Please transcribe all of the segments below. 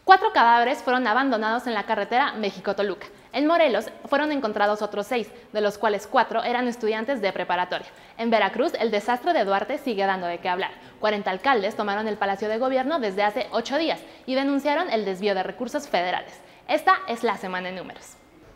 4 cadáveres fueron abandonados en la carretera México-Toluca. En Morelos fueron encontrados otros 6, de los cuales 4 eran estudiantes de preparatoria. En Veracruz, el desastre de Duarte sigue dando de qué hablar. 40 alcaldes tomaron el Palacio de Gobierno desde hace 8 días y denunciaron el desvío de recursos federales. Esta es la semana en números.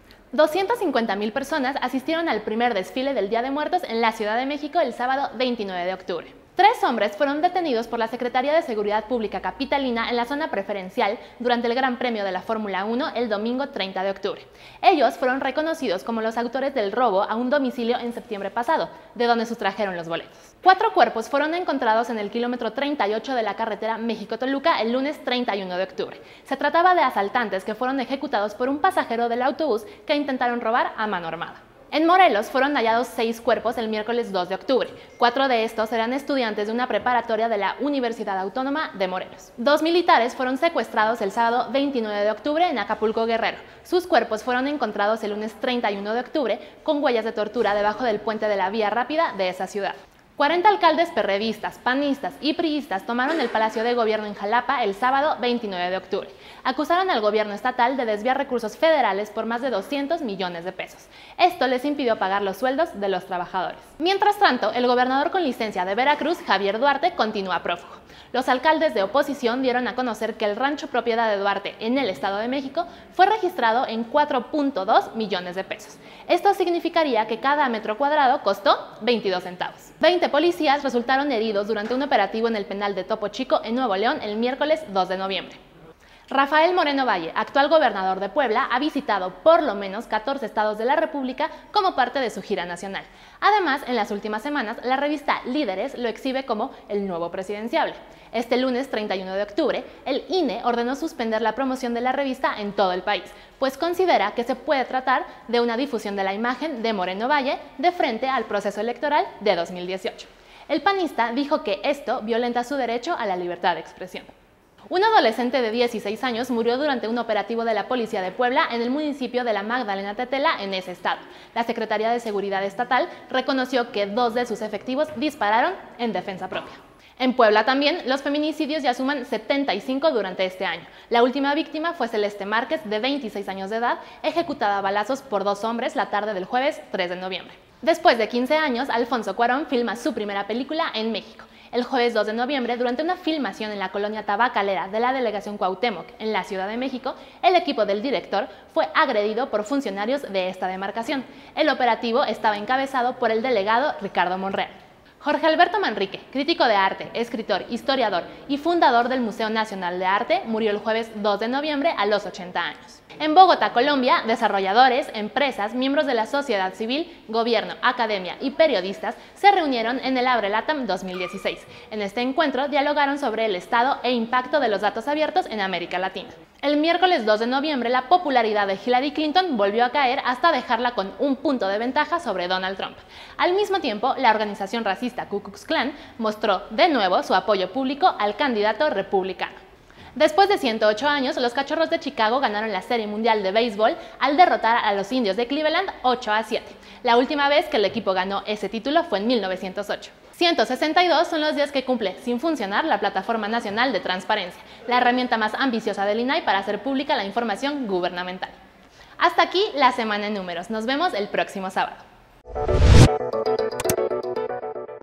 250,000 personas asistieron al primer desfile del Día de Muertos en la Ciudad de México el sábado 29 de octubre. 3 hombres fueron detenidos por la Secretaría de Seguridad Pública capitalina en la zona preferencial durante el Gran Premio de la Fórmula 1 el domingo 30 de octubre. Ellos fueron reconocidos como los autores del robo a un domicilio en septiembre pasado, de donde sustrajeron los boletos. 4 cuerpos fueron encontrados en el kilómetro 38 de la carretera México-Toluca el lunes 31 de octubre. Se trataba de asaltantes que fueron ejecutados por un pasajero del autobús que intentaron robar a mano armada. En Morelos fueron hallados 6 cuerpos el miércoles 2 de octubre. 4 de estos eran estudiantes de una preparatoria de la Universidad Autónoma de Morelos. 2 militares fueron secuestrados el sábado 29 de octubre en Acapulco, Guerrero. Sus cuerpos fueron encontrados el lunes 31 de octubre con huellas de tortura debajo del puente de la vía rápida de esa ciudad. 40 alcaldes perredistas, panistas y priistas tomaron el Palacio de Gobierno en Jalapa el sábado 29 de octubre. Acusaron al gobierno estatal de desviar recursos federales por más de 200 millones de pesos. Esto les impidió pagar los sueldos de los trabajadores. Mientras tanto, el gobernador con licencia de Veracruz, Javier Duarte, continúa prófugo. Los alcaldes de oposición dieron a conocer que el rancho propiedad de Duarte en el Estado de México fue registrado en 4.2 millones de pesos. Esto significaría que cada metro cuadrado costó 22 centavos. 20 policías resultaron heridos durante un operativo en el penal de Topo Chico en Nuevo León el miércoles 2 de noviembre. Rafael Moreno Valle, actual gobernador de Puebla, ha visitado por lo menos 14 estados de la República como parte de su gira nacional. Además, en las últimas semanas, la revista Líderes lo exhibe como el nuevo presidenciable. Este lunes 31 de octubre, el INE ordenó suspender la promoción de la revista en todo el país, pues considera que se puede tratar de una difusión de la imagen de Moreno Valle de frente al proceso electoral de 2018. El panista dijo que esto violenta su derecho a la libertad de expresión. Un adolescente de 16 años murió durante un operativo de la Policía de Puebla en el municipio de la Magdalena Tetela, en ese estado. La Secretaría de Seguridad Estatal reconoció que 2 de sus efectivos dispararon en defensa propia. En Puebla también, los feminicidios ya suman 75 durante este año. La última víctima fue Celeste Márquez, de 26 años de edad, ejecutada a balazos por 2 hombres la tarde del jueves 3 de noviembre. Después de 15 años, Alfonso Cuarón filma su primera película en México. El jueves 2 de noviembre, durante una filmación en la colonia tabacalera de la delegación Cuauhtémoc, en la Ciudad de México, el equipo del director fue agredido por funcionarios de esta demarcación. El operativo estaba encabezado por el delegado Ricardo Monreal. Jorge Alberto Manrique, crítico de arte, escritor, historiador y fundador del Museo Nacional de Arte, murió el jueves 2 de noviembre a los 80 años. En Bogotá, Colombia, desarrolladores, empresas, miembros de la sociedad civil, gobierno, academia y periodistas se reunieron en el Abre LATAM 2016. En este encuentro dialogaron sobre el estado e impacto de los datos abiertos en América Latina. El miércoles 2 de noviembre, la popularidad de Hillary Clinton volvió a caer hasta dejarla con un punto de ventaja sobre Donald Trump. Al mismo tiempo, la organización racista Ku Klux Klan mostró de nuevo su apoyo público al candidato republicano. Después de 108 años, los Cachorros de Chicago ganaron la Serie Mundial de Béisbol al derrotar a los Indios de Cleveland 8-7. La última vez que el equipo ganó ese título fue en 1908. 162 son los días que cumple sin funcionar la Plataforma Nacional de Transparencia, la herramienta más ambiciosa del INAI para hacer pública la información gubernamental. Hasta aquí la semana en números. Nos vemos el próximo sábado.